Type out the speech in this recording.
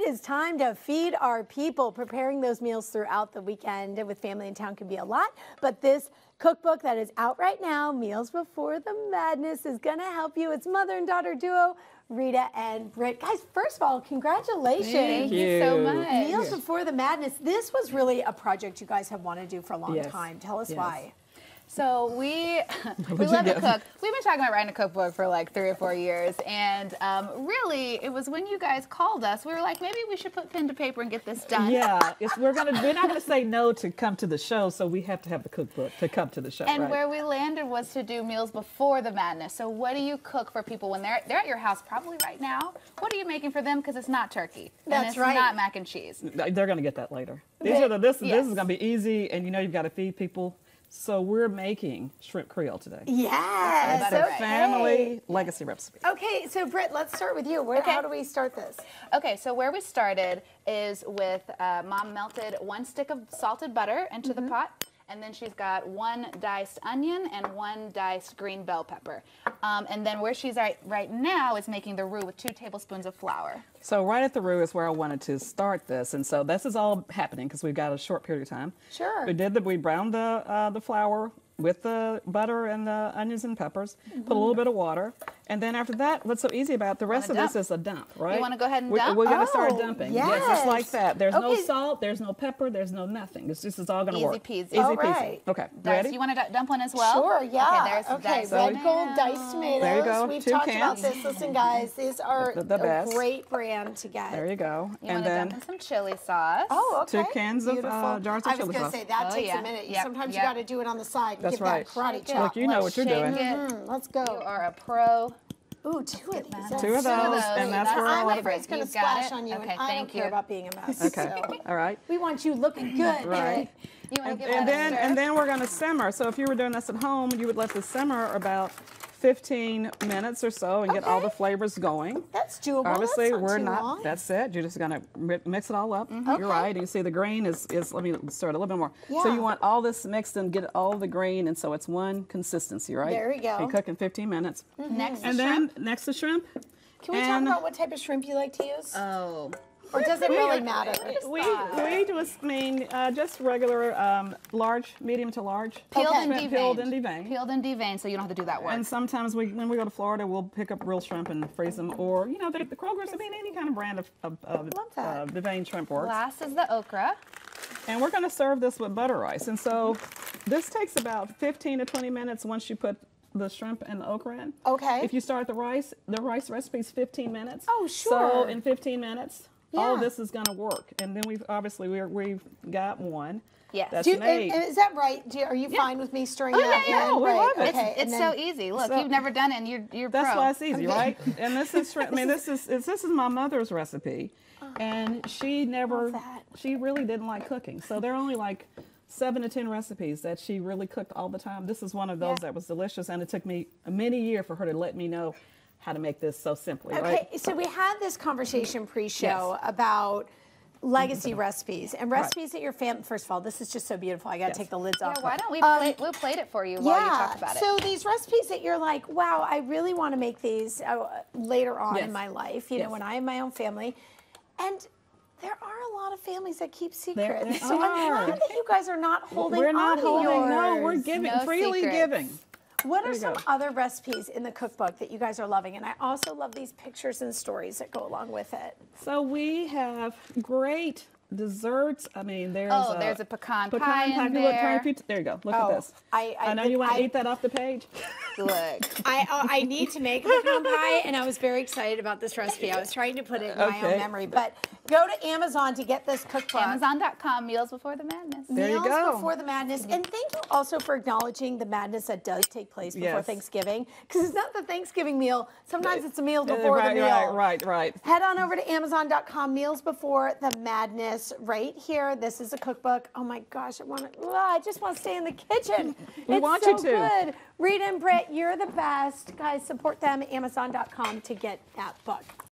It is time to feed our people. Preparing those meals throughout the weekend with family in town can be a lot, but this cookbook that is out right now, Meals Before the Madness, is going to help you. It's mother and daughter duo, Rita and Britt. Guys, first of all, congratulations. Thank you so much. Meals Before the Madness. This was really a project you guys have wanted to do for a long time. Tell us why. So we love to cook. We've been talking about writing a cookbook for like 3 or 4 years, and really, it was when you guys called us. We were like, maybe we should put pen to paper and get this done. Yeah, we're not gonna say no to come to the show, so we have to have the cookbook to come to the show. And where we landed was to do Meals Before the Madness. So what do you cook for people when they're at your house, probably right now? What are you making for them? Because it's not turkey. That's and it's right. not mac and cheese. They're gonna get that later. This is gonna be easy, and you know you've got to feed people. So we're making shrimp Creole today. Yes. It's a family legacy recipe. Okay, so Britt, let's start with you. How do we start this? Okay, so where we started is with Mom melted 1 stick of salted butter into the pot. And then she's got 1 diced onion and 1 diced green bell pepper. And then where she's at right now is making the roux with 2 tablespoons of flour. So right at the roux is where I wanted to start this, and so this is all happening because we've got a short period of time. Sure. We browned the flour with the butter and the onions and peppers. Put a little bit of water, and then after that, what's so easy about the rest of this is a dump, right? You want to go ahead and dump? We're going to start dumping. Yes. Just like that. There's no salt, there's no pepper, there's no nothing. It's all going to work. Easy peasy. Easy All peasy. right. Okay. Diced. Ready? You want to dump one as well? Sure, yeah. Okay, there's red gold diced tomatoes. There you go. We've 2 talked cans. about this. Listen, guys, these are The a best. great brand to get. There you go. You want to dump in some chili sauce. Oh, okay. 2 cans of jars of I was chili going to sauce. say, that Oh, takes yeah. a minute. Yep, Sometimes yep. you got to do it on the side. That's Give right. that karate Shake it. chop. Look, you know what you're doing. Let's go. You are a pro. Ooh, 2 of these. 2 of those, and that's where I'm all afraid it's going to You've got splash it? on you, Okay, and I don't thank care you. about being a mess. Okay. So. All right. We want you looking good. Right. You want to give And that a stir? then we're going to simmer. So if you were doing this at home, you would let this simmer about 15 minutes or so and get all the flavors going. That's doable. Obviously, that's we're too not. long. That's it. You're just going to mix it all up. You're right. You see the grain is. Let me stir it a little bit more. So Yeah. you want all this mixed and get all the grain, and so it's one consistency, right? There we go. You cook in 15 minutes. Next, And then next to shrimp. Can we talk about what type of shrimp you like to use? Oh. Or does it really matter? Just regular large, medium to large. Peeled and Shrimp, deveined. Peeled and deveined. Peeled and deveined, so you don't have to do that work. And sometimes when we go to Florida, we'll pick up real shrimp and freeze them. Or, you know, the Kroger's, any kind of brand of deveined shrimp works. Last is the okra. And we're going to serve this with butter rice. And so this takes about 15 to 20 minutes once you put the shrimp and the okra in. Okay. If you start the rice recipe is 15 minutes. Oh, sure. So in 15 minutes, all of Yeah. this is going to work. And then we've got one. Yes. That's Do you, made. is that right? Are you fine with me stirring that yeah, in? we Right, love it. okay. It's so easy. Look, you've never done it, and you're That's pro. why it's easy, right? And this is shrimp. I mean, this is my mother's recipe, and she really didn't like cooking. So there are only like 7 to 10 recipes that she really cooked all the time. This is one of those that was delicious, and it took me many years for her to let me know how to make this so simply. Okay, right? so we had this conversation pre-show about legacy recipes and recipes that your family. First of all, this is just so beautiful. I got to take the lids off. Yeah, why don't we we'll plate it for you while you talk about it. So these recipes that you're like, wow, I really want to make these later on in my life, you know, when I have my own family. And there are a lot of families that keep secrets. So I'm glad that you guys are not holding We're not on to holding. yours. No, we're giving, No freely secrets. giving. What are There you some go. other recipes in the cookbook that you guys are loving? And I also love these pictures and stories that go along with it. So we have great desserts. I mean, there's a pecan pie in Look, there. there you go. Look at this. I know you want to eat that off the page. Look. I need to make a pecan pie, and I was very excited about this recipe. I was trying to put it in my own memory. But go to Amazon to get this cookbook. Amazon.com, Meals Before the Madness. There you Meals go. Before the Madness. And thank you also for acknowledging the madness that does take place before Thanksgiving. Because it's not the Thanksgiving meal. Sometimes it's a meal before the meal. Right. Head on over to Amazon.com, Meals Before the Madness, right here. This is a cookbook. Oh my gosh, I just want to stay in the kitchen. We want so you to. good. Rita and Britt, you're the best. Guys, support them, Amazon.com to get that book.